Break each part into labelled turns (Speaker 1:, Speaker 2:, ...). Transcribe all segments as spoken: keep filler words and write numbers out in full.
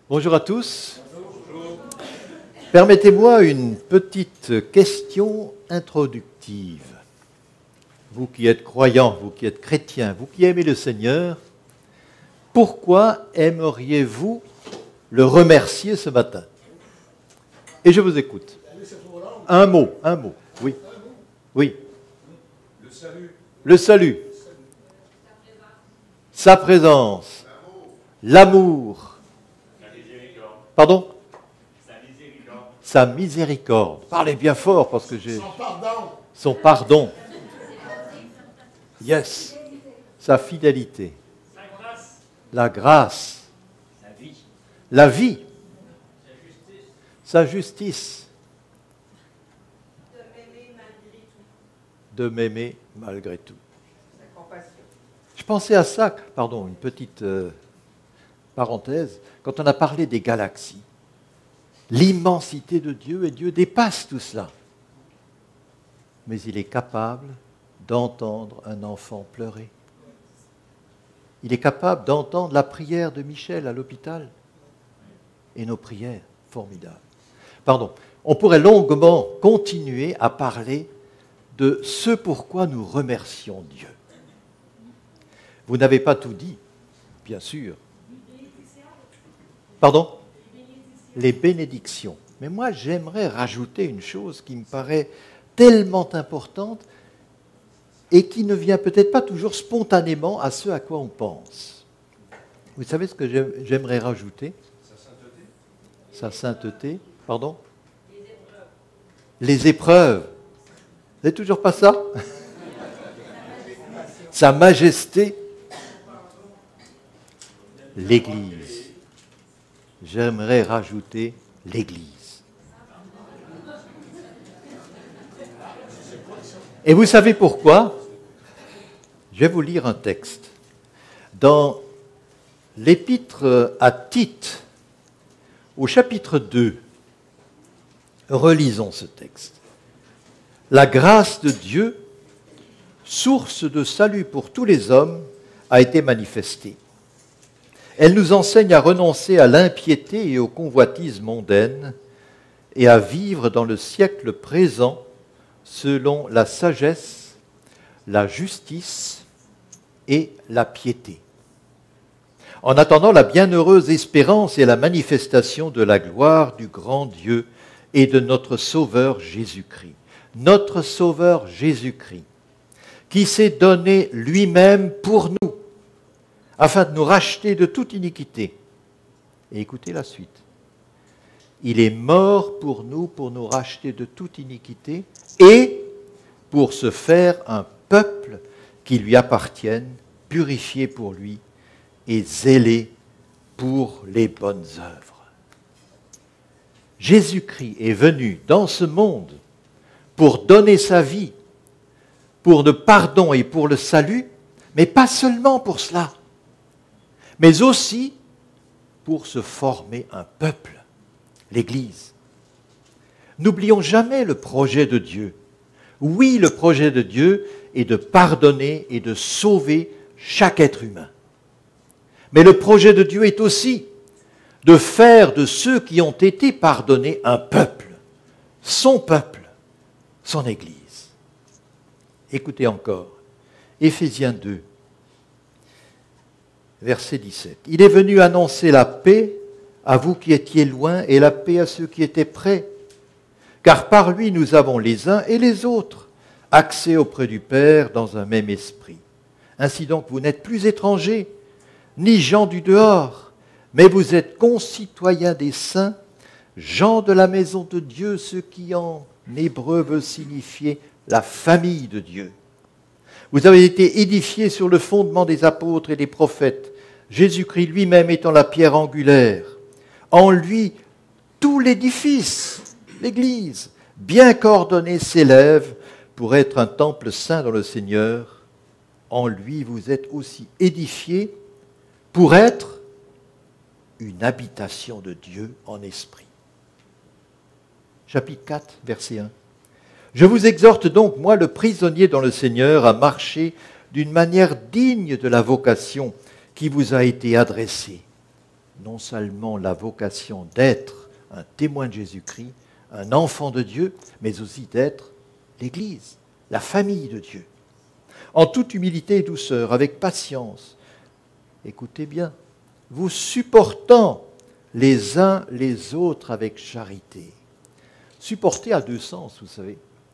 Speaker 1: Bonjour à tous. Permettez-moi une petite question introductive. Vous qui êtes croyants, vous qui êtes chrétiens, vous qui aimez le Seigneur, pourquoi aimeriez-vous le remercier ce matin? Et je vous écoute. Un mot, un mot, oui. Oui.
Speaker 2: Le salut.
Speaker 1: Le salut. Sa présence. L'amour. Pardon?
Speaker 2: Sa miséricorde.
Speaker 1: Sa miséricorde. Parlez bien fort parce que j'ai...
Speaker 2: Son pardon.
Speaker 1: Son pardon. Yes. Sa fidélité.
Speaker 2: Sa grâce.
Speaker 1: La grâce.
Speaker 2: Sa vie.
Speaker 1: La vie.
Speaker 2: Sa justice.
Speaker 1: Sa justice.
Speaker 3: De m'aimer malgré tout.
Speaker 1: De m'aimer malgré tout.
Speaker 3: Sa compassion.
Speaker 1: Je pensais à ça, pardon, une petite euh, parenthèse, quand on a parlé des galaxies. L'immensité de Dieu, et Dieu dépasse tout cela. Mais il est capable d'entendre un enfant pleurer. Il est capable d'entendre la prière de Michel à l'hôpital. Et nos prières, formidables. Pardon, on pourrait longuement continuer à parler de ce pourquoi nous remercions Dieu. Vous n'avez pas tout dit, bien sûr. Pardon? Les bénédictions. Mais moi, j'aimerais rajouter une chose qui me paraît tellement importante et qui ne vient peut-être pas toujours spontanément à ce à quoi on pense. Vous savez ce que j'aimerais rajouter?
Speaker 2: Sa sainteté.
Speaker 1: Sa sainteté. Pardon? Les épreuves. Vous n'avez toujours pas ça? Sa majesté. L'Église. J'aimerais rajouter l'Église. Et vous savez pourquoi? Je vais vous lire un texte. Dans l'épître à Tite, au chapitre deux, relisons ce texte. La grâce de Dieu, source de salut pour tous les hommes, a été manifestée. Elle nous enseigne à renoncer à l'impiété et aux convoitises mondaines et à vivre dans le siècle présent selon la sagesse, la justice et la piété. En attendant la bienheureuse espérance et la manifestation de la gloire du grand Dieu et de notre Sauveur Jésus-Christ. Notre Sauveur Jésus-Christ, qui s'est donné lui-même pour nous, afin de nous racheter de toute iniquité. Et écoutez la suite. Il est mort pour nous, pour nous racheter de toute iniquité, et pour se faire un peuple qui lui appartienne, purifié pour lui et zélé pour les bonnes œuvres. Jésus-Christ est venu dans ce monde pour donner sa vie, pour le pardon et pour le salut, mais pas seulement pour cela, mais aussi pour se former un peuple, l'Église. N'oublions jamais le projet de Dieu. Oui, le projet de Dieu est de pardonner et de sauver chaque être humain. Mais le projet de Dieu est aussi de faire de ceux qui ont été pardonnés un peuple, son peuple, son Église. Écoutez encore, Éphésiens deux. Verset dix-sept. Il est venu annoncer la paix à vous qui étiez loin et la paix à ceux qui étaient près. Car par lui nous avons les uns et les autres accès auprès du Père dans un même esprit. Ainsi donc vous n'êtes plus étrangers, ni gens du dehors, mais vous êtes concitoyens des saints, gens de la maison de Dieu, ce qui en hébreu veut signifier la famille de Dieu. Vous avez été édifiés sur le fondement des apôtres et des prophètes, Jésus-Christ lui-même étant la pierre angulaire. En lui, tout l'édifice, l'Église, bien coordonné, s'élève pour être un temple saint dans le Seigneur. En lui, vous êtes aussi édifiés pour être une habitation de Dieu en esprit. Chapitre quatre, verset un. Je vous exhorte donc, moi, le prisonnier dans le Seigneur, à marcher d'une manière digne de la vocation qui vous a été adressée. non seulement la vocation d'être un témoin de Jésus-Christ, un enfant de Dieu, mais aussi d'être l'Église, la famille de Dieu. En toute humilité et douceur, avec patience, écoutez bien, vous supportant les uns les autres avec charité. Supporter a deux sens, vous savez.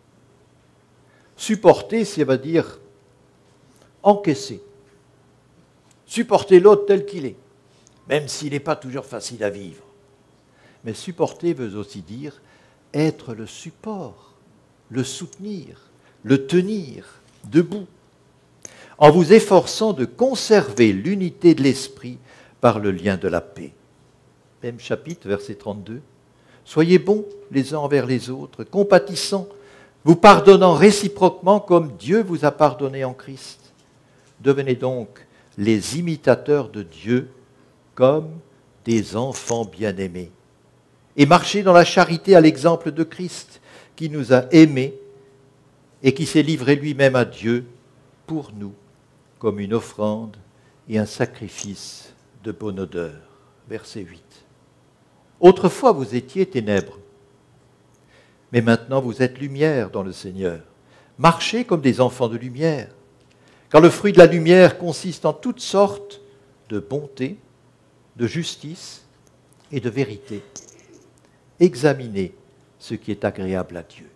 Speaker 1: Supporter, ça veut dire encaisser. Supporter l'autre tel qu'il est, même s'il n'est pas toujours facile à vivre. Mais supporter veut aussi dire être le support, le soutenir, le tenir debout, en vous efforçant de conserver l'unité de l'esprit par le lien de la paix. Même chapitre, verset trente-deux. Soyez bons les uns envers les autres, compatissants, vous pardonnant réciproquement comme Dieu vous a pardonné en Christ. Devenez donc les imitateurs de Dieu comme des enfants bien-aimés. Et marchez dans la charité à l'exemple de Christ, qui nous a aimés et qui s'est livré lui-même à Dieu pour nous, comme une offrande et un sacrifice de bonne odeur. Verset huit. Autrefois vous étiez ténèbres, mais maintenant vous êtes lumière dans le Seigneur. Marchez comme des enfants de lumière, car le fruit de la lumière consiste en toutes sortes de bonté, de justice et de vérité. Examinez ce qui est agréable à Dieu.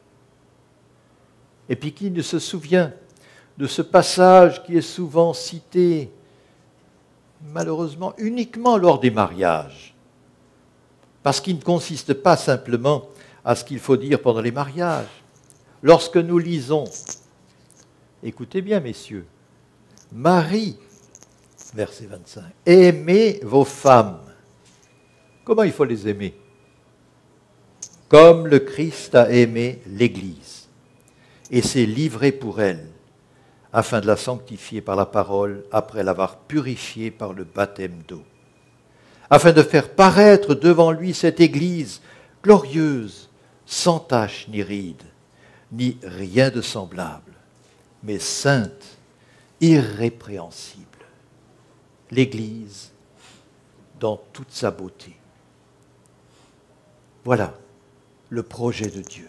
Speaker 1: Et puis qui ne se souvient de ce passage qui est souvent cité, malheureusement, uniquement lors des mariages, parce qu'il ne consiste pas simplement à ce qu'il faut dire pendant les mariages. Lorsque nous lisons, écoutez bien messieurs, Marie, verset vingt-cinq, aimez vos femmes. Comment il faut les aimer? Comme le Christ a aimé l'Église et s'est livré pour elle, afin de la sanctifier par la parole, après l'avoir purifiée par le baptême d'eau, afin de faire paraître devant lui cette Église glorieuse, sans tache ni ride, ni rien de semblable, mais sainte, irrépréhensible. L'Église dans toute sa beauté. Voilà le projet de Dieu.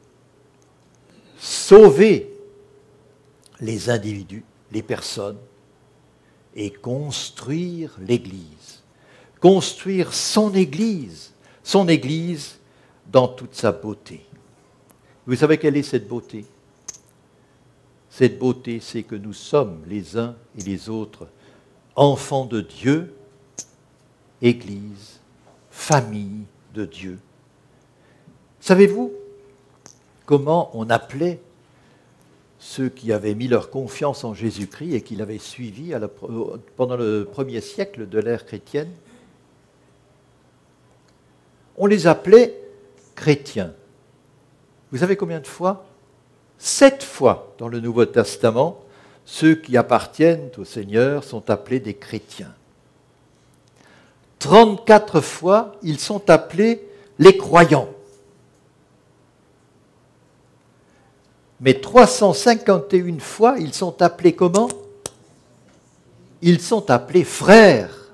Speaker 1: Sauver les individus, les personnes, et construire l'Église. Construire son Église, son Église dans toute sa beauté. Vous savez quelle est cette beauté? Cette beauté, c'est que nous sommes les uns et les autres enfants de Dieu, Église, famille de Dieu. Savez-vous comment on appelait ceux qui avaient mis leur confiance en Jésus-Christ et qui l'avaient suivi à la, pendant le premier siècle de l'ère chrétienne? On les appelait chrétiens. Vous savez combien de fois? Sept fois dans le Nouveau Testament, ceux qui appartiennent au Seigneur sont appelés des chrétiens. Trente-quatre fois, ils sont appelés les croyants. Mais trois cent cinquante et une fois, ils sont appelés comment? Ils sont appelés frères.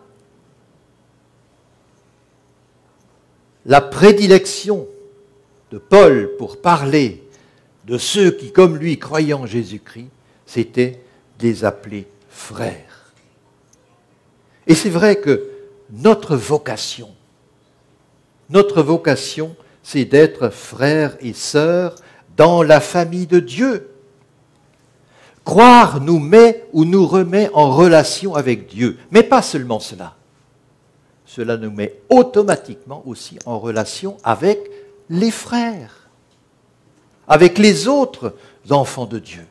Speaker 1: La prédilection de Paul pour parler de ceux qui, comme lui, croyaient en Jésus-Christ, c'était de les appeler frères. Et c'est vrai que notre vocation, notre vocation, c'est d'être frères et sœurs dans la famille de Dieu. Croire nous met ou nous remet en relation avec Dieu. Mais pas seulement cela. Cela nous met automatiquement aussi en relation avec les frères, avec les autres enfants de Dieu.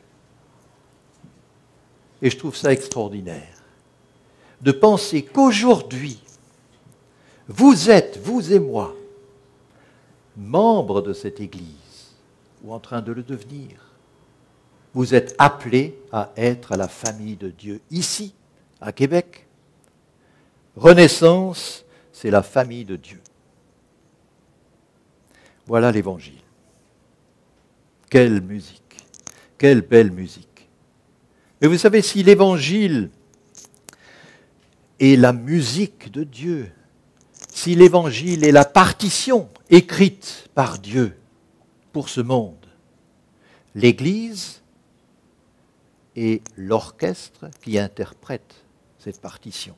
Speaker 1: Et je trouve ça extraordinaire de penser qu'aujourd'hui, vous êtes, vous et moi, membres de cette Église, ou en train de le devenir. Vous êtes appelés à être à la famille de Dieu, ici, à Québec. Renaissance, c'est la famille de Dieu. Voilà l'Évangile. Quelle musique, quelle belle musique. Mais vous savez, si l'Évangile est la musique de Dieu, si l'Évangile est la partition écrite par Dieu pour ce monde, l'Église est l'orchestre qui interprète cette partition.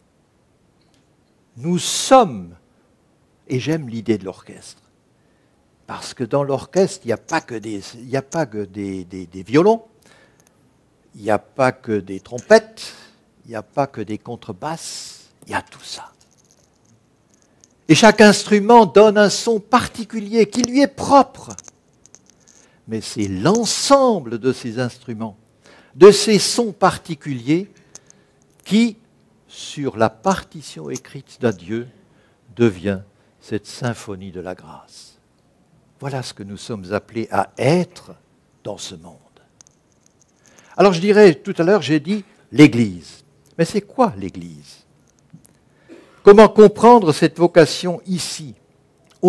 Speaker 1: Nous sommes, et j'aime l'idée de l'orchestre, parce que dans l'orchestre, il n'y a pas que des, il n'y a pas que des, des, des violons, il n'y a pas que des trompettes, il n'y a pas que des contrebasses, il y a tout ça. Et chaque instrument donne un son particulier qui lui est propre. Mais c'est l'ensemble de ces instruments, de ces sons particuliers qui, sur la partition écrite de Dieu, devient cette symphonie de la grâce. Voilà ce que nous sommes appelés à être dans ce monde. Alors je dirais, tout à l'heure j'ai dit l'Église. Mais c'est quoi l'Église ? Comment comprendre cette vocation ici, aujourd'hui ?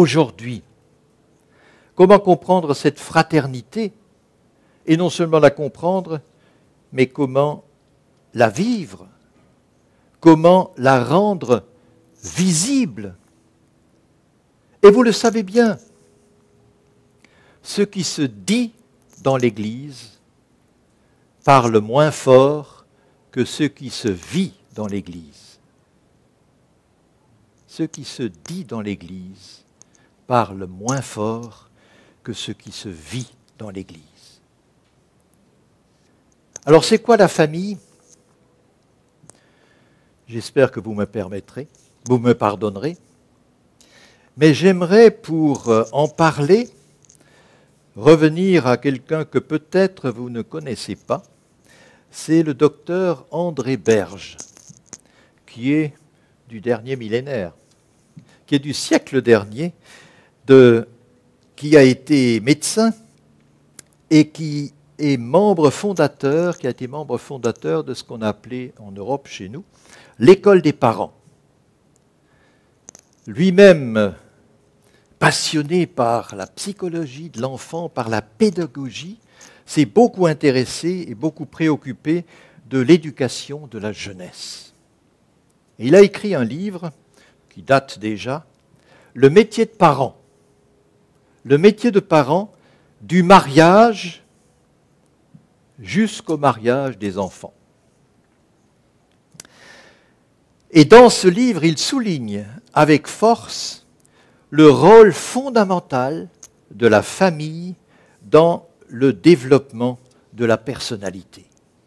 Speaker 1: Comment comprendre cette fraternité ? Et non seulement la comprendre, mais comment la vivre ? Comment la rendre visible ? Et vous le savez bien, ce qui se dit dans l'Église parle moins fort que ce qui se vit dans l'Église. Ce qui se dit dans l'Église parle moins fort que ce qui se vit dans l'Église. Alors c'est quoi la famille ? J'espère que vous me permettrez, vous me pardonnerez. Mais j'aimerais, pour en parler, revenir à quelqu'un que peut-être vous ne connaissez pas. C'est le docteur André Berge, qui est du dernier millénaire, qui est du siècle dernier, de, qui a été médecin et qui est membre fondateur, qui a été membre fondateur de ce qu'on a appelé en Europe chez nous l'école des parents. Lui-même passionné par la psychologie de l'enfant, par la pédagogie, s'est beaucoup intéressé et beaucoup préoccupé de l'éducation de la jeunesse. Et il a écrit un livre qui date déjà, Le métier de parent. Le métier de parent du mariage jusqu'au mariage des enfants. Et dans ce livre, il souligne avec force le rôle fondamental de la famille dans le développement de la personnalité.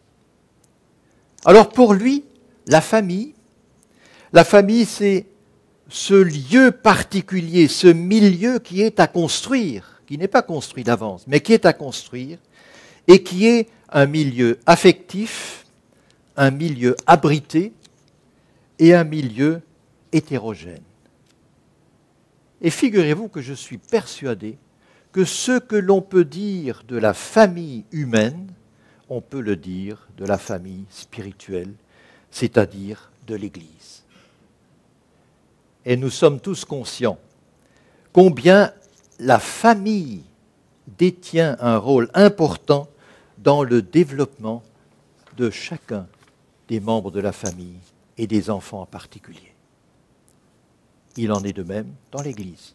Speaker 1: Alors pour lui, la famille, la famille c'est ce lieu particulier, ce milieu qui est à construire, qui n'est pas construit d'avance, mais qui est à construire, et qui est un milieu affectif, un milieu abrité et un milieu hétérogène. Et figurez-vous que je suis persuadé que ce que l'on peut dire de la famille humaine, on peut le dire de la famille spirituelle, c'est-à-dire de l'Église. Et nous sommes tous conscients combien la famille détient un rôle important dans le développement de chacun des membres de la famille et des enfants en particulier. Il en est de même dans l'Église.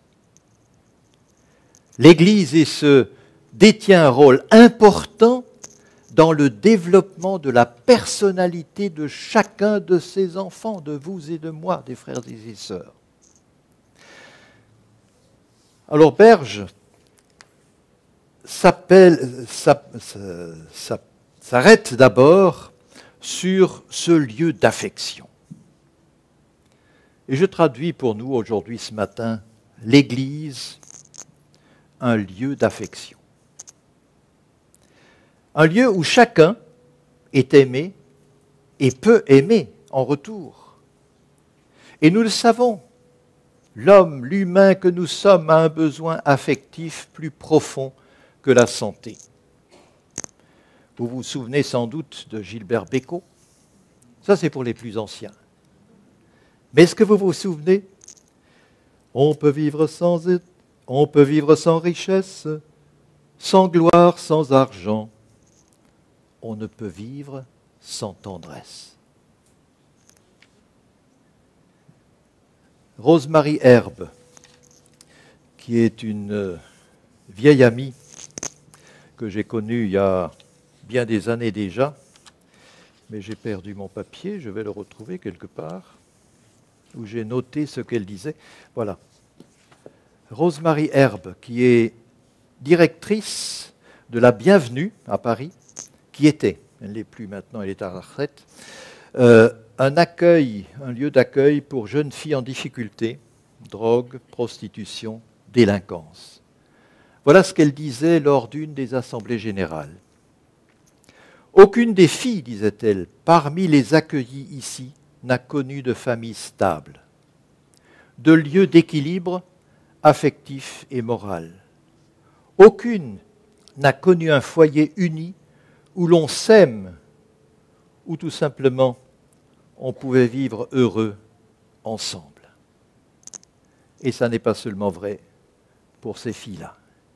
Speaker 1: L'Église est ce, détient un rôle important dans le développement de la personnalité de chacun de ses enfants, de vous et de moi, des frères et des sœurs. Alors Berge s'appelle, s'arrête d'abord sur ce lieu d'affection. Et je traduis pour nous aujourd'hui, ce matin, l'Église, un lieu d'affection. Un lieu où chacun est aimé et peut aimer en retour. Et nous le savons, l'homme, l'humain que nous sommes a un besoin affectif plus profond que la santé. Vous vous souvenez sans doute de Gilbert Bécaud. Ça, c'est pour les plus anciens. Mais est-ce que vous vous souvenez ? On peut vivre sans, on peut vivre sans richesse, sans gloire, sans argent. On ne peut vivre sans tendresse. Rosemary Herbe, qui est une euh, vieille amie que j'ai connue il y a bien des années déjà, mais j'ai perdu mon papier, je vais le retrouver quelque part, où j'ai noté ce qu'elle disait. Voilà. Rosemary Herbe, qui est directrice de la Bienvenue à Paris, qui était, elle ne l'est plus maintenant, elle est à la retraite, euh, un accueil, un lieu d'accueil pour jeunes filles en difficulté, drogue, prostitution, délinquance. Voilà ce qu'elle disait lors d'une des assemblées générales. Aucune des filles, disait-elle, parmi les accueillies ici, n'a connu de famille stable, de lieu d'équilibre affectif et moral. Aucune n'a connu un foyer uni où l'on s'aime, où tout simplement on pouvait vivre heureux ensemble. Et ça n'est pas seulement vrai pour ces filles-là.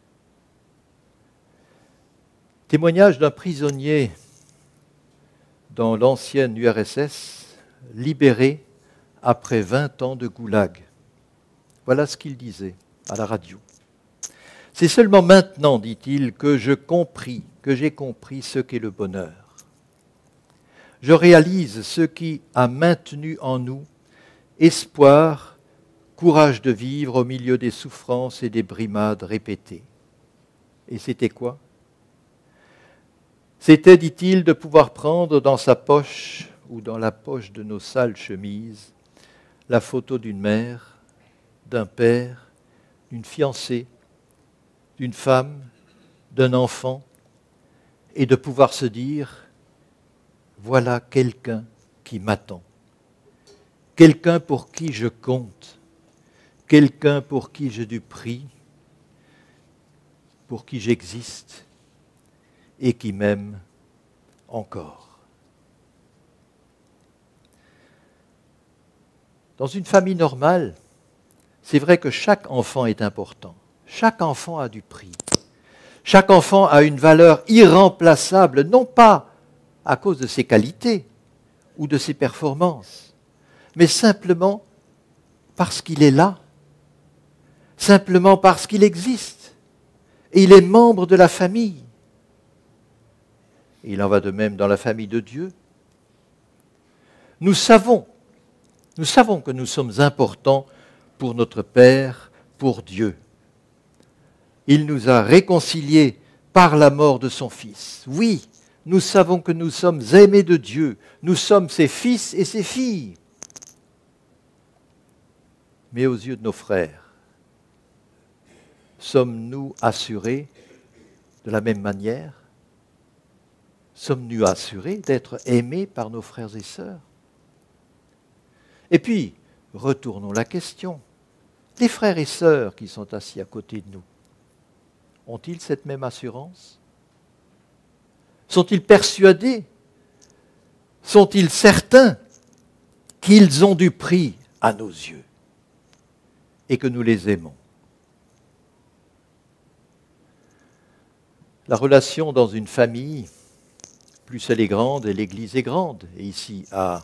Speaker 1: Témoignage d'un prisonnier dans l'ancienne U R S S, libéré après vingt ans de goulag. Voilà ce qu'il disait à la radio. C'est seulement maintenant, dit-il, que je compris, que j'ai compris ce qu'est le bonheur. Je réalise ce qui a maintenu en nous espoir, courage de vivre au milieu des souffrances et des brimades répétées. Et c'était quoi ? C'était, dit-il, de pouvoir prendre dans sa poche ou dans la poche de nos sales chemises la photo d'une mère, d'un père, d'une fiancée, d'une femme, d'un enfant, et de pouvoir se dire, voilà quelqu'un qui m'attend, quelqu'un pour qui je compte, quelqu'un pour qui j'ai du prix, pour qui j'existe et qui m'aime encore. Dans une famille normale, c'est vrai que chaque enfant est important. Chaque enfant a du prix. Chaque enfant a une valeur irremplaçable, non pas à cause de ses qualités ou de ses performances, mais simplement parce qu'il est là, simplement parce qu'il existe, et il est membre de la famille. Et il en va de même dans la famille de Dieu. Nous savons, nous savons que nous sommes importants pour notre Père, pour Dieu. Il nous a réconciliés par la mort de son Fils. Oui, nous savons que nous sommes aimés de Dieu. Nous sommes ses fils et ses filles. Mais aux yeux de nos frères, sommes-nous assurés de la même manière ? Sommes-nous assurés d'être aimés par nos frères et sœurs ? Et puis, retournons la question. Les frères et sœurs qui sont assis à côté de nous, ont-ils cette même assurance ? Sont-ils persuadés ? Sont-ils certains qu'ils ont du prix à nos yeux et que nous les aimons ? La relation dans une famille, plus elle est grande, et l'Église est grande, et ici à,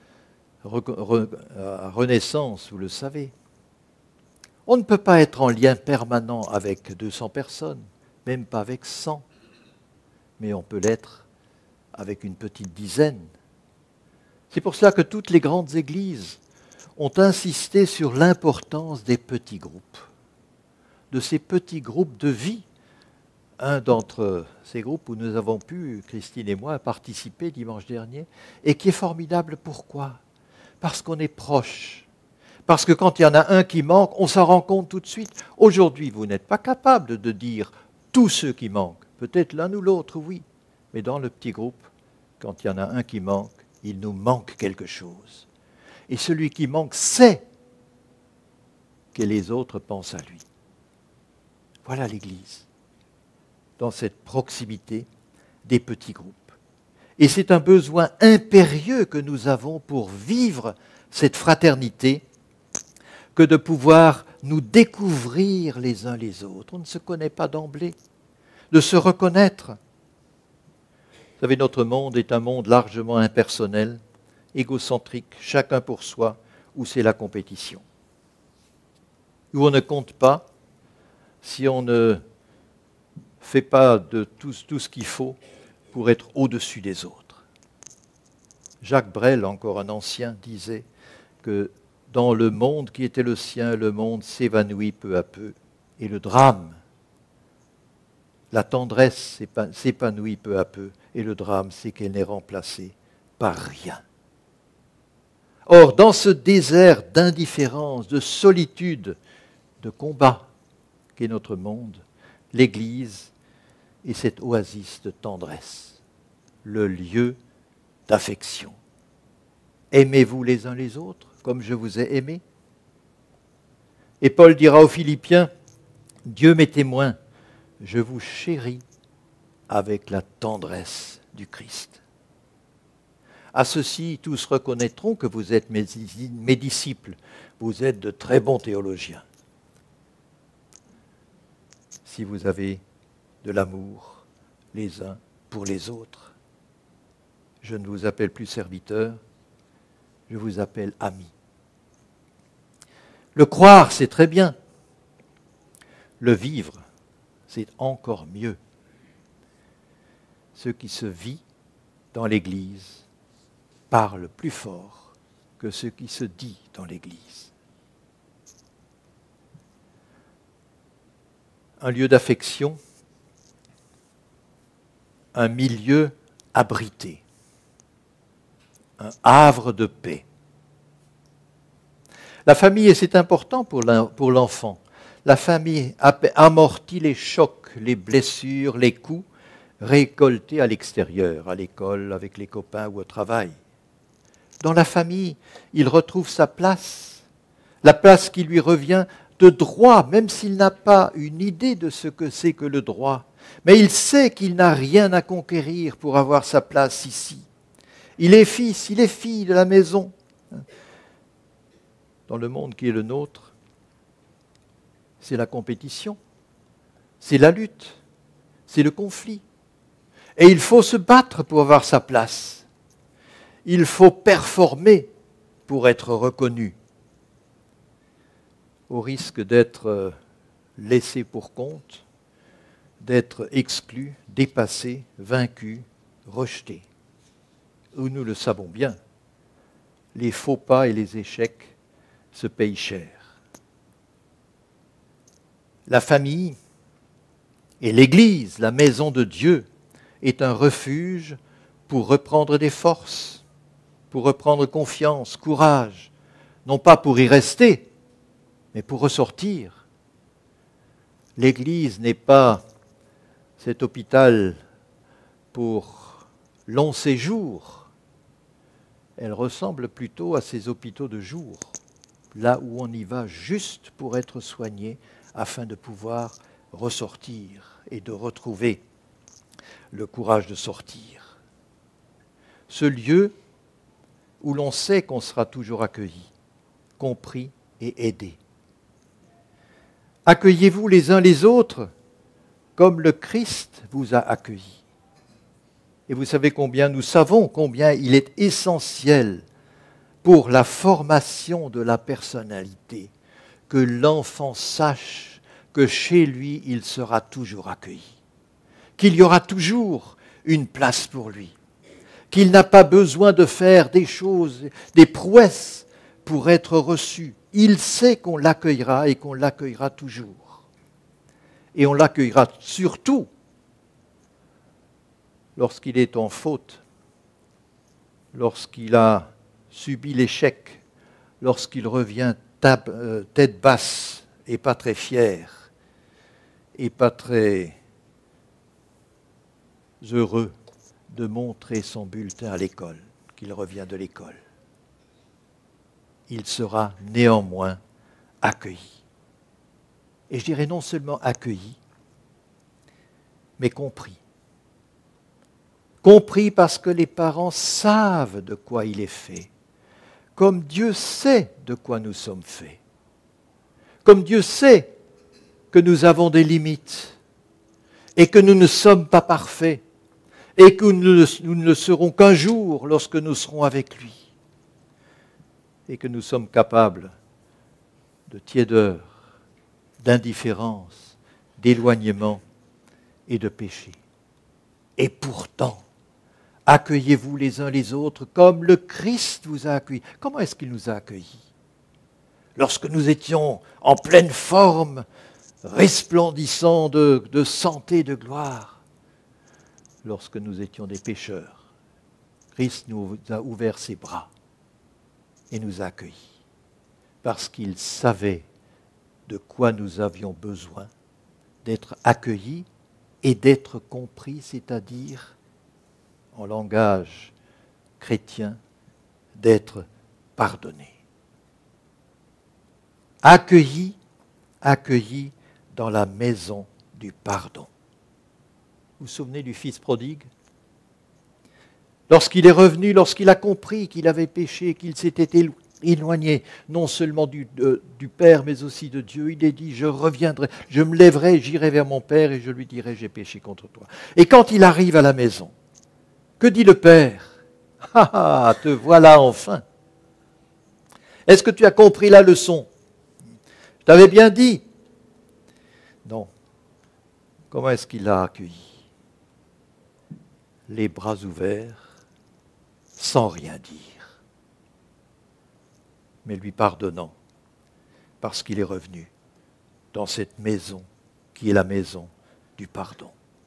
Speaker 1: à Renaissance, vous le savez, on ne peut pas être en lien permanent avec deux cents personnes, même pas avec cent, mais on peut l'être avec une petite dizaine. C'est pour cela que toutes les grandes églises ont insisté sur l'importance des petits groupes, de ces petits groupes de vie. Un d'entre ces groupes où nous avons pu, Christine et moi, participer dimanche dernier, et qui est formidable. Pourquoi ? Parce qu'on est proches. Parce que quand il y en a un qui manque, on s'en rend compte tout de suite. Aujourd'hui, vous n'êtes pas capable de dire tous ceux qui manquent. Peut-être l'un ou l'autre, oui. Mais dans le petit groupe, quand il y en a un qui manque, il nous manque quelque chose. Et celui qui manque sait que les autres pensent à lui. Voilà l'Église, dans cette proximité des petits groupes. Et c'est un besoin impérieux que nous avons pour vivre cette fraternité, que de pouvoir nous découvrir les uns les autres. On ne se connaît pas d'emblée, de se reconnaître. Vous savez, notre monde est un monde largement impersonnel, égocentrique, chacun pour soi, où c'est la compétition. où on ne compte pas, si on ne fait pas de tout, tout ce qu'il faut pour être au-dessus des autres. Jacques Brel, encore un ancien, disait que dans le monde qui était le sien, le monde s'évanouit peu à peu. Et le drame, la tendresse s'épanouit peu à peu. Et le drame, c'est qu'elle n'est remplacée par rien. Or, dans ce désert d'indifférence, de solitude, de combat qu'est notre monde, l'Église est cette oasis de tendresse, le lieu d'affection. Aimez-vous les uns les autres comme je vous ai aimé. Et Paul dira aux Philippiens, Dieu m'est témoin, je vous chéris avec la tendresse du Christ. À ceci, tous reconnaîtront que vous êtes mes, mes disciples, vous êtes de très bons théologiens. Si vous avez de l'amour les uns pour les autres, je ne vous appelle plus serviteurs, je vous appelle amis. Le croire, c'est très bien. Le vivre, c'est encore mieux. Ce qui se vit dans l'Église parle plus fort que ce qui se dit dans l'Église. Un lieu d'affection, un milieu abrité, un havre de paix. La famille, c'est important pour l'enfant. La famille amortit les chocs, les blessures, les coups récoltés à l'extérieur, à l'école, avec les copains ou au travail. Dans la famille, il retrouve sa place, la place qui lui revient de droit, même s'il n'a pas une idée de ce que c'est que le droit. Mais il sait qu'il n'a rien à conquérir pour avoir sa place ici. Il est fils, il est fille de la maison. Dans le monde qui est le nôtre, c'est la compétition, c'est la lutte, c'est le conflit. Et il faut se battre pour avoir sa place. Il faut performer pour être reconnu, au risque d'être laissé pour compte, d'être exclu, dépassé, vaincu, rejeté. Où nous le savons bien, les faux pas et les échecs se payent cher. La famille et l'Église, la maison de Dieu, est un refuge pour reprendre des forces, pour reprendre confiance, courage, non pas pour y rester, mais pour ressortir. L'Église n'est pas cet hôpital pour long séjour. Elle ressemble plutôt à ces hôpitaux de jour, là où on y va juste pour être soigné, afin de pouvoir ressortir et de retrouver le courage de sortir. Ce lieu où l'on sait qu'on sera toujours accueilli, compris et aidé. Accueillez-vous les uns les autres comme le Christ vous a accueillis. Et vous savez combien, nous savons combien il est essentiel pour la formation de la personnalité que l'enfant sache que chez lui, il sera toujours accueilli, qu'il y aura toujours une place pour lui, qu'il n'a pas besoin de faire des choses, des prouesses pour être reçu. Il sait qu'on l'accueillera et qu'on l'accueillera toujours. Et on l'accueillera surtout lorsqu'il est en faute, lorsqu'il a subi l'échec, lorsqu'il revient tête basse et pas très fier, et pas très heureux de montrer son bulletin à l'école, qu'il revient de l'école. Il sera néanmoins accueilli. Et je dirais non seulement accueilli, mais compris. Compris parce que les parents savent de quoi il est fait, comme Dieu sait de quoi nous sommes faits, comme Dieu sait que nous avons des limites et que nous ne sommes pas parfaits et que nous ne le serons qu'un jour lorsque nous serons avec lui et que nous sommes capables de tiédeur, d'indifférence, d'éloignement et de péché. Et pourtant, accueillez-vous les uns les autres comme le Christ vous a accueillis. Comment est-ce qu'il nous a accueillis? Lorsque nous étions en pleine forme, resplendissants de, de santé, de gloire, lorsque nous étions des pécheurs, Christ nous a ouvert ses bras et nous a accueillis, parce qu'il savait de quoi nous avions besoin, d'être accueillis et d'être compris, c'est-à-dire, en langage chrétien, d'être pardonnés. Accueillis, accueillis dans la maison du pardon. Vous vous souvenez du fils prodigue? Lorsqu'il est revenu, lorsqu'il a compris qu'il avait péché, qu'il s'était éloigné non seulement du, de, du Père, mais aussi de Dieu, il a dit, je reviendrai, je me lèverai, j'irai vers mon Père et je lui dirai, j'ai péché contre toi. Et quand il arrive à la maison, que dit le Père? Ah, ah, te voilà enfin. Est-ce que tu as compris la leçon? Je t'avais bien dit. Non. Comment est-ce qu'il l'a accueilli? Les bras ouverts, sans rien dire, mais lui pardonnant, parce qu'il est revenu dans cette maison qui est la maison du pardon.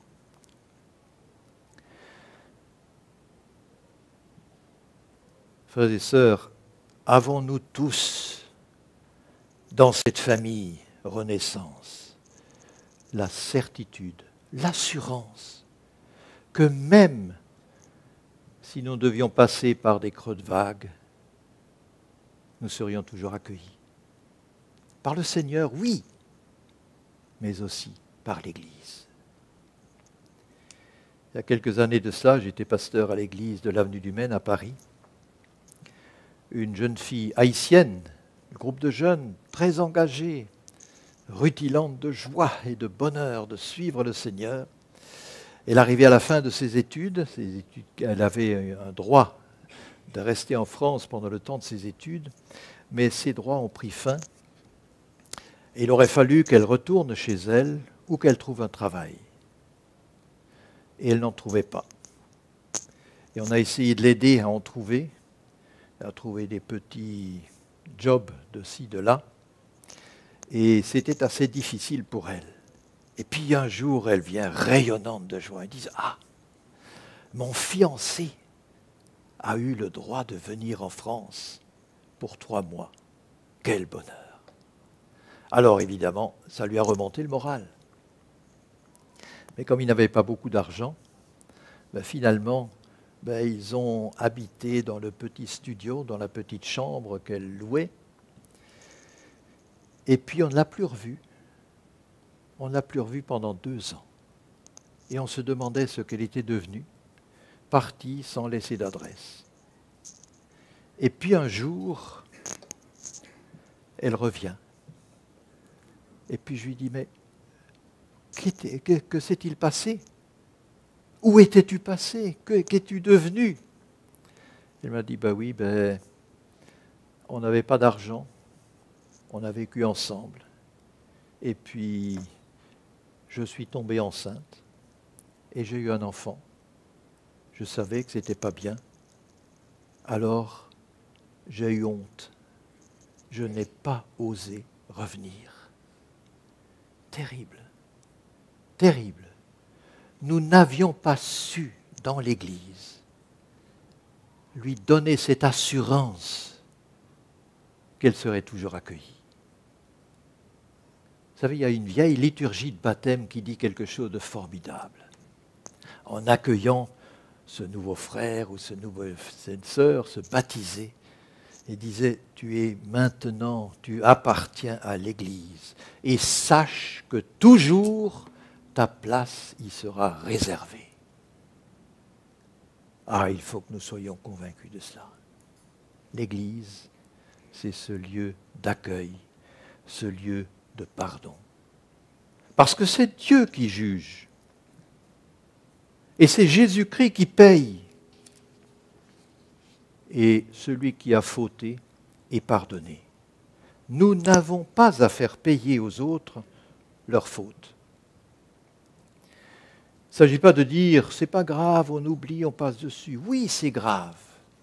Speaker 1: Frères et sœurs, avons-nous tous, dans cette famille Renaissance, la certitude, l'assurance que même si nous devions passer par des creux de vagues, nous serions toujours accueillis. Par le Seigneur, oui, mais aussi par l'Église. Il y a quelques années de cela, j'étais pasteur à l'église de l'Avenue du Maine à Paris. Une jeune fille haïtienne, un groupe de jeunes très engagés, rutilante de joie et de bonheur de suivre le Seigneur. Elle arrivait à la fin de ses études, ses études, elle avait un droit de rester en France pendant le temps de ses études, mais ses droits ont pris fin. Et il aurait fallu qu'elle retourne chez elle ou qu'elle trouve un travail. Et elle n'en trouvait pas. Et on a essayé de l'aider à en trouver, à trouver des petits jobs de ci, de là. Et c'était assez difficile pour elle. Et puis un jour, elle vient rayonnante de joie. Elle dit « Ah, mon fiancé a eu le droit de venir en France pour trois mois. Quel bonheur !» Alors évidemment, ça lui a remonté le moral. Mais comme il n'avait pas beaucoup d'argent, ben finalement, ben ils ont habité dans le petit studio, dans la petite chambre qu'elle louait. Et puis on ne l'a plus revu. On ne l'a plus revue pendant deux ans. Et on se demandait ce qu'elle était devenue, partie sans laisser d'adresse. Et puis un jour, elle revient. Et puis je lui dis, mais que, que, que s'est-il passé? Où étais-tu passé? Que, qu'es-tu devenu? Elle m'a dit, ben oui, ben, on n'avait pas d'argent, on a vécu ensemble. Et puis, je suis tombée enceinte et j'ai eu un enfant. Je savais que ce n'était pas bien. Alors, j'ai eu honte. Je n'ai pas osé revenir. Terrible. Terrible. Nous n'avions pas su, dans l'Église, lui donner cette assurance qu'elle serait toujours accueillie. Vous savez, il y a une vieille liturgie de baptême qui dit quelque chose de formidable. En accueillant ce nouveau frère ou ce nouveau, cette sœur se baptiser, et disait, tu es maintenant, tu appartiens à l'Église, et sache que toujours ta place y sera réservée. Ah, il faut que nous soyons convaincus de cela. L'Église, c'est ce lieu d'accueil, ce lieu de pardon. Parce que c'est Dieu qui juge. Et c'est Jésus-Christ qui paye. Et celui qui a fauté est pardonné. nous n'avons pas à faire payer aux autres leurs fautes. Il ne s'agit pas de dire, c'est pas grave, on oublie, on passe dessus. Oui, c'est grave.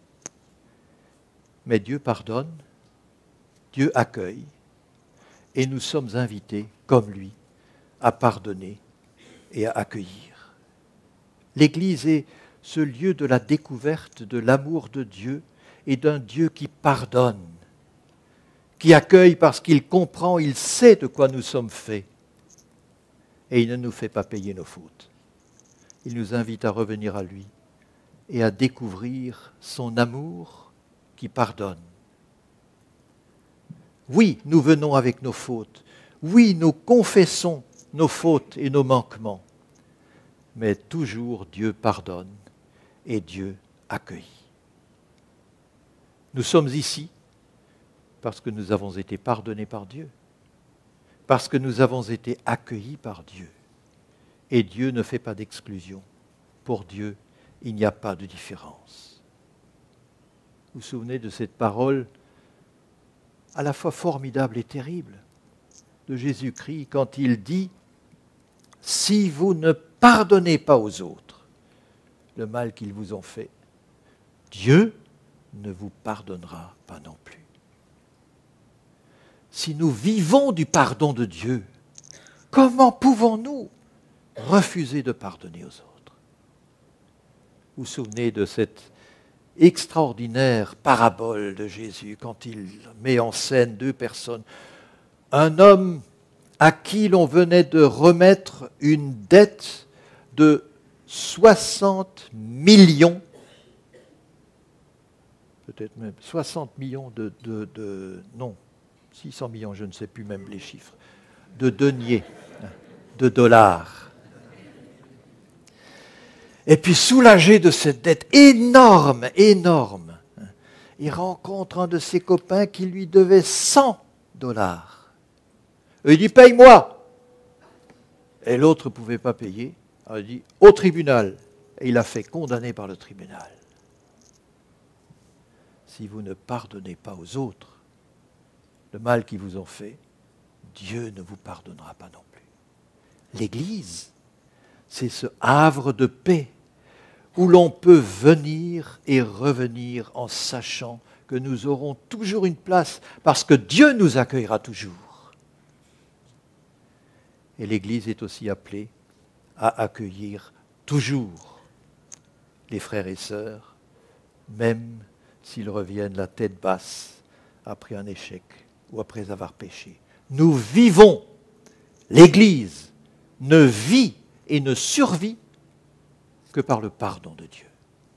Speaker 1: Mais Dieu pardonne, Dieu accueille, et nous sommes invités, comme lui, à pardonner et à accueillir. L'Église est ce lieu de la découverte de l'amour de Dieu et d'un Dieu qui pardonne, qui accueille parce qu'il comprend, il sait de quoi nous sommes faits, et il ne nous fait pas payer nos fautes. Il nous invite à revenir à lui et à découvrir son amour qui pardonne. Oui, nous venons avec nos fautes. Oui, nous confessons nos fautes et nos manquements. Mais toujours Dieu pardonne et Dieu accueille. Nous sommes ici parce que nous avons été pardonnés par Dieu, parce que nous avons été accueillis par Dieu. Et Dieu ne fait pas d'exclusion. Pour Dieu, il n'y a pas de différence. Vous vous souvenez de cette parole à la fois formidable et terrible de Jésus-Christ quand il dit « Si vous ne pardonnez pas aux autres le mal qu'ils vous ont fait, Dieu ne vous pardonnera pas non plus. » Si nous vivons du pardon de Dieu, comment pouvons-nous refuser de pardonner aux autres? Vous vous souvenez de cette extraordinaire parabole de Jésus quand il met en scène deux personnes. Un homme à qui l'on venait de remettre une dette de soixante millions, peut-être même soixante millions de, de, de non, six cents millions, je ne sais plus même les chiffres, de deniers, de dollars. Et puis soulagé de cette dette énorme, énorme, il rencontre un de ses copains qui lui devait cent dollars. Et il dit, paye-moi. Et l'autre ne pouvait pas payer. Alors il dit, au tribunal. Et il a fait condamner par le tribunal. Si vous ne pardonnez pas aux autres le mal qu'ils vous ont fait, Dieu ne vous pardonnera pas non plus. L'Église, c'est ce havre de paix où l'on peut venir et revenir en sachant que nous aurons toujours une place parce que Dieu nous accueillera toujours. Et l'Église est aussi appelée à accueillir toujours les frères et sœurs, même s'ils reviennent la tête basse après un échec ou après avoir péché. Nous vivons, l'Église ne vit et ne survit que par le pardon de Dieu.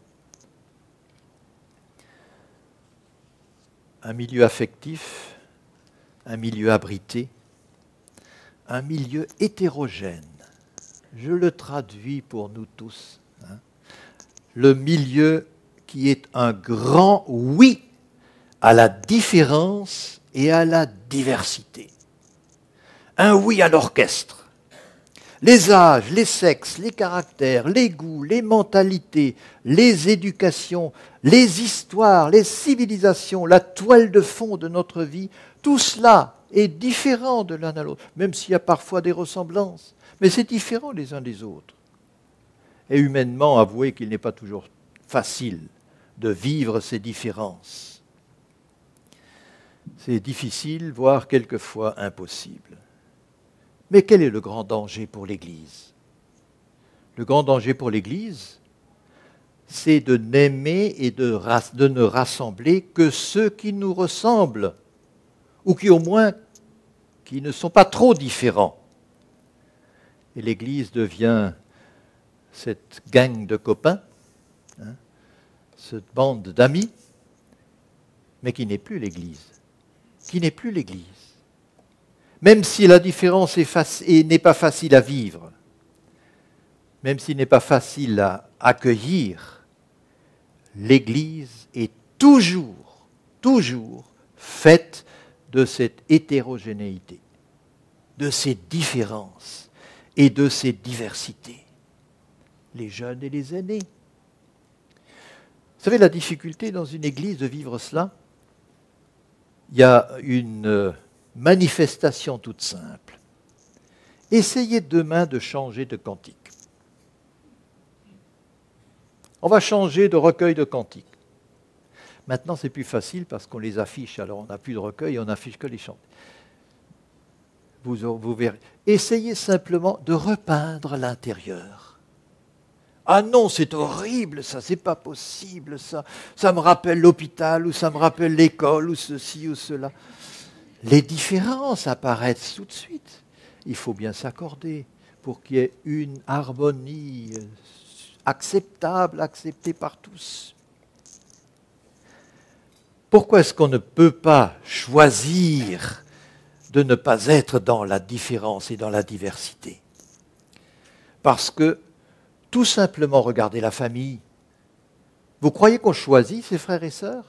Speaker 1: Un milieu affectif, un milieu abrité, un milieu hétérogène. Je le traduis pour nous tous. Hein. Le milieu qui est un grand oui à la différence et à la diversité. Un oui à l'orchestre. Les âges, les sexes, les caractères, les goûts, les mentalités, les éducations, les histoires, les civilisations, la toile de fond de notre vie, tout cela est différent de l'un à l'autre, même s'il y a parfois des ressemblances. Mais c'est différent les uns des autres. Et humainement, avouez qu'il n'est pas toujours facile de vivre ces différences. C'est difficile, voire quelquefois impossible. Mais quel est le grand danger pour l'Église? Le grand danger pour l'Église, c'est de n'aimer et de, de ne rassembler que ceux qui nous ressemblent, ou qui au moins qui ne sont pas trop différents. Et l'Église devient cette gang de copains, hein, cette bande d'amis, mais qui n'est plus l'Église, qui n'est plus l'Église. Même si la différence est faci- et n'est pas facile à vivre, même s'il n'est pas facile à accueillir, l'Église est toujours, toujours faite de cette hétérogénéité, de ces différences et de ces diversités. Les jeunes et les aînés. Vous savez la difficulté dans une Église de vivre cela? il y a une manifestation toute simple. Essayez demain de changer de cantique. On va changer de recueil de cantiques. Maintenant, c'est plus facile parce qu'on les affiche. Alors, on n'a plus de recueil, on n'affiche que les chants. Vous, vous verrez. Essayez simplement de repeindre l'intérieur. Ah non, c'est horrible, ça, c'est pas possible, ça. Ça me rappelle l'hôpital, ou ça me rappelle l'école, ou ceci, ou cela. Les différences apparaissent tout de suite. Il faut bien s'accorder pour qu'il y ait une harmonie acceptable, acceptée par tous. Pourquoi est-ce qu'on ne peut pas choisir de ne pas être dans la différence et dans la diversité? Parce que, tout simplement, regardez la famille. Vous croyez qu'on choisit ses frères et sœurs?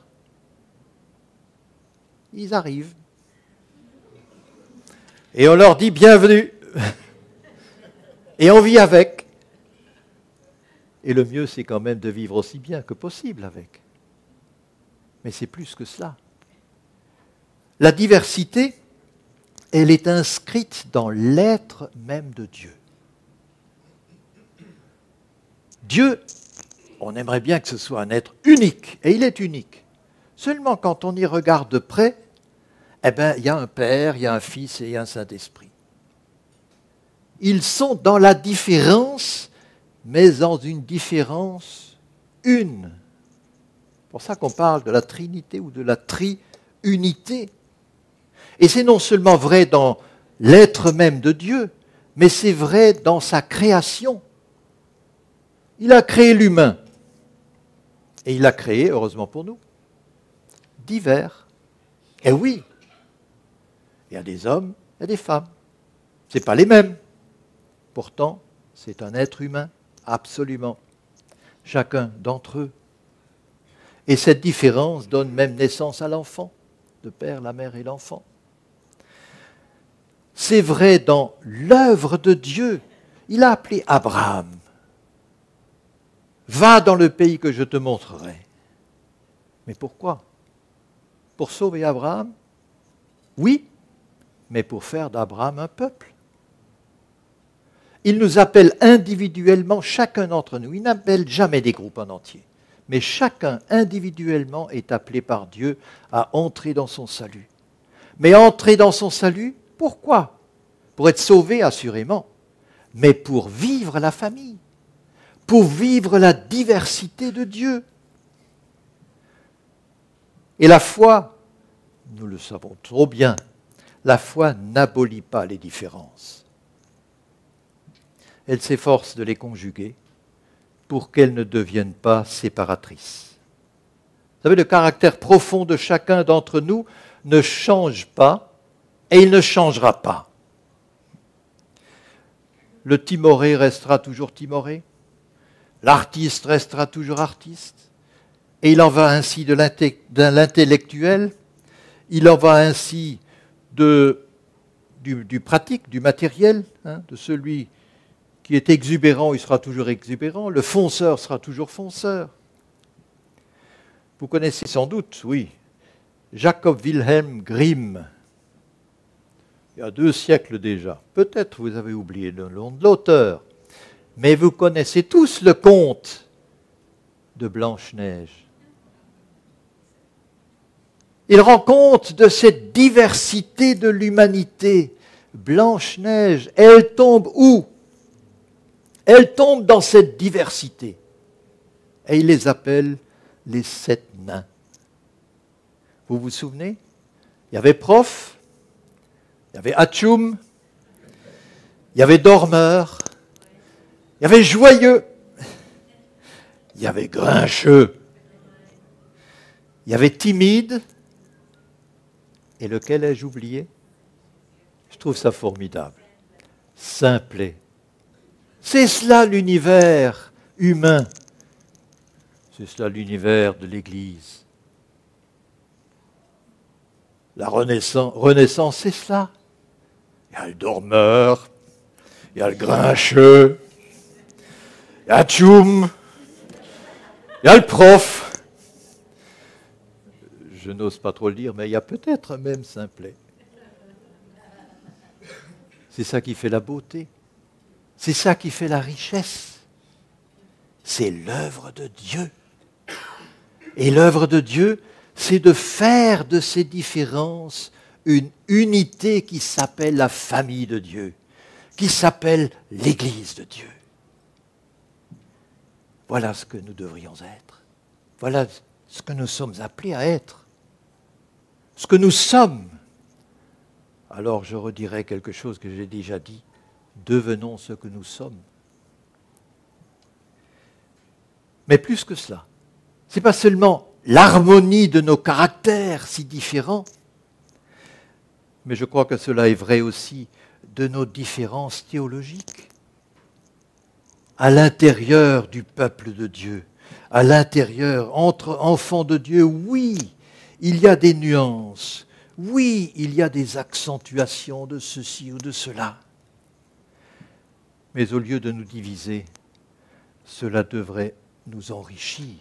Speaker 1: Ils arrivent. Et on leur dit bienvenue. Et on vit avec. Et le mieux, c'est quand même de vivre aussi bien que possible avec. Mais c'est plus que cela. La diversité, elle est inscrite dans l'être même de Dieu. Dieu, on aimerait bien que ce soit un être unique, et il est unique. Seulement quand on y regarde de près, eh bien, il y a un Père, il y a un Fils et il y a un Saint-Esprit. Ils sont dans la différence, mais dans une différence une. C'est pour ça qu'on parle de la Trinité ou de la tri-unité. Et c'est non seulement vrai dans l'être même de Dieu, mais c'est vrai dans sa création. Il a créé l'humain. Et il a créé, heureusement pour nous, divers. Et oui, il y a des hommes, il y a des femmes. Ce n'est pas les mêmes. Pourtant, c'est un être humain, absolument. Chacun d'entre eux. Et cette différence donne même naissance à l'enfant, le père, la mère et l'enfant. C'est vrai dans l'œuvre de Dieu. Il a appelé Abraham. Va dans le pays que je te montrerai. Mais pourquoi? Pour sauver Abraham? Oui, mais pour faire d'Abraham un peuple. Il nous appelle individuellement, chacun d'entre nous. Il n'appelle jamais des groupes en entier. Mais chacun individuellement est appelé par Dieu à entrer dans son salut. Mais entrer dans son salut, pourquoi? Pour être sauvé, assurément, mais pour vivre la famille, pour vivre la diversité de Dieu. Et la foi, nous le savons trop bien, la foi n'abolit pas les différences. Elle s'efforce de les conjuguer pour qu'elles ne deviennent pas séparatrices. Vous savez, le caractère profond de chacun d'entre nous ne change pas et il ne changera pas. Le timoré restera toujours timoré, l'artiste restera toujours artiste, et il en va ainsi de l'intellectuel, il en va ainsi de, du, du pratique, du matériel, hein, de celui qui est exubérant, il sera toujours exubérant, le fonceur sera toujours fonceur. Vous connaissez sans doute, oui, Jacob Wilhelm Grimm, il y a deux siècles déjà. Peut-être vous avez oublié le nom de l'auteur, mais vous connaissez tous le conte de Blanche-Neige. Il rend compte de cette diversité de l'humanité. Blanche-Neige, elle tombe où? Elle tombe dans cette diversité. Et il les appelle les sept nains. Vous vous souvenez? Il y avait Prof, il y avait Atchoum, il y avait Dormeur, il y avait Joyeux, il y avait Grincheux, il y avait Timide, et lequel ai-je oublié? Je trouve ça formidable. Simplet. C'est cela l'univers humain. C'est cela l'univers de l'Église. La Renaissance, Renaissance, c'est cela. Il y a le dormeur, il y a le grincheux, il y a Tchoum, il y a le prof. je n'ose pas trop le dire, mais il y a peut-être un même simplet. C'est ça qui fait la beauté. C'est ça qui fait la richesse. C'est l'œuvre de Dieu. Et l'œuvre de Dieu, c'est de faire de ces différences une unité qui s'appelle la famille de Dieu, qui s'appelle l'Église de Dieu. Voilà ce que nous devrions être. Voilà ce que nous sommes appelés à être. Ce que nous sommes. Alors je redirai quelque chose que j'ai déjà dit. Devenons ce que nous sommes. Mais plus que cela, ce n'est pas seulement l'harmonie de nos caractères si différents, mais je crois que cela est vrai aussi de nos différences théologiques. À l'intérieur du peuple de Dieu, à l'intérieur, entre enfants de Dieu, oui, il y a des nuances, oui, il y a des accentuations de ceci ou de cela. Mais au lieu de nous diviser, cela devrait nous enrichir.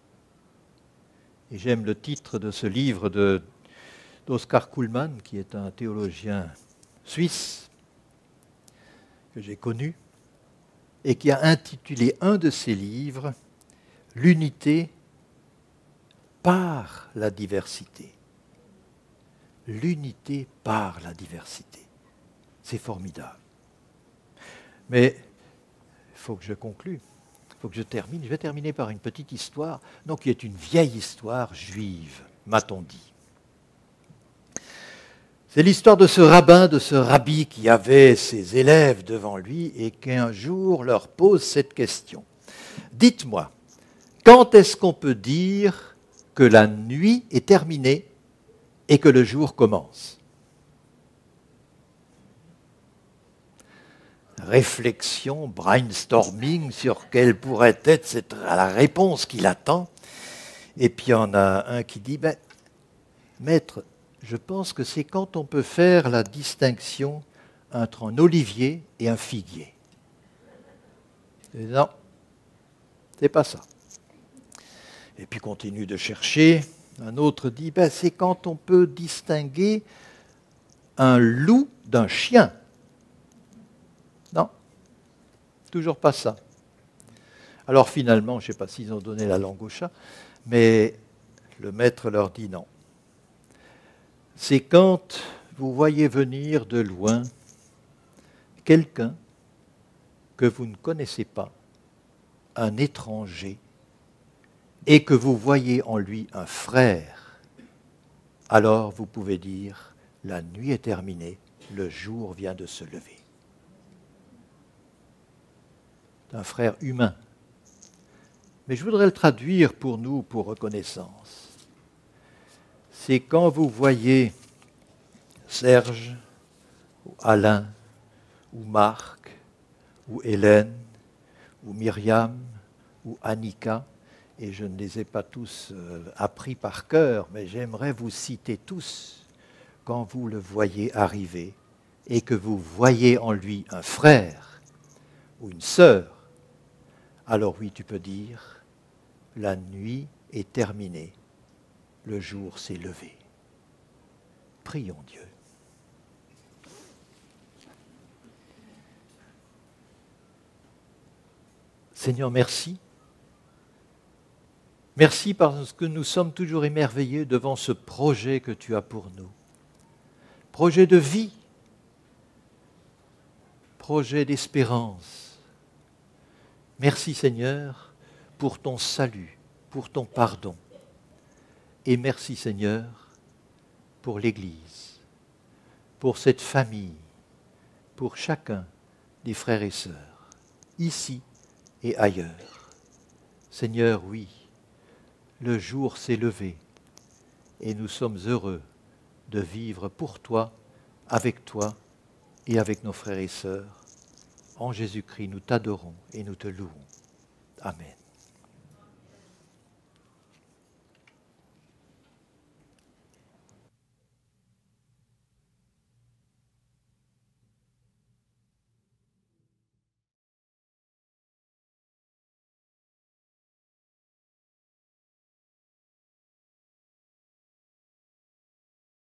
Speaker 1: Et j'aime le titre de ce livre de, d'Oscar Cullmann, qui est un théologien suisse que j'ai connu, et qui a intitulé un de ses livres « L'unité par la diversité ». L'unité par la diversité. C'est formidable. Mais il faut que je conclue, il faut que je termine. Je vais terminer par une petite histoire, donc qui est une vieille histoire juive, m'a-t-on dit. C'est l'histoire de ce rabbin, de ce rabbi qui avait ses élèves devant lui et qui un jour leur pose cette question. Dites-moi, quand est-ce qu'on peut dire que la nuit est terminée et que le jour commence? Réflexion, brainstorming sur quelle pourrait être cette, la réponse qu'il attend. Et puis il y en a un qui dit, ben, maître, je pense que c'est quand on peut faire la distinction entre un olivier et un figuier. Et non, c'est pas ça. Et puis continue de chercher. Un autre dit, ben, c'est quand on peut distinguer un loup d'un chien. Non, toujours pas ça. Alors finalement, je ne sais pas s'ils ont donné la langue au chat, mais le maître leur dit non. C'est quand vous voyez venir de loin quelqu'un que vous ne connaissez pas, un étranger, et que vous voyez en lui un frère, alors vous pouvez dire, la nuit est terminée, le jour vient de se lever. Un frère humain. Mais je voudrais le traduire pour nous, pour reconnaissance. C'est quand vous voyez Serge, ou Alain, ou Marc, ou Hélène, ou Myriam, ou Annika, et je ne les ai pas tous euh, appris par cœur, mais j'aimerais vous citer tous, quand vous le voyez arriver, et que vous voyez en lui un frère, ou une sœur, alors oui, tu peux dire, la nuit est terminée, le jour s'est levé. Prions Dieu. Seigneur, merci. Merci parce que nous sommes toujours émerveillés devant ce projet que tu as pour nous. Projet de vie, projet d'espérance. Merci Seigneur pour ton salut, pour ton pardon. Et merci Seigneur pour l'Église, pour cette famille, pour chacun des frères et sœurs, ici et ailleurs. Seigneur, oui, le jour s'est levé et nous sommes heureux de vivre pour toi, avec toi et avec nos frères et sœurs. En Jésus-Christ, nous t'adorons et nous te louons. Amen.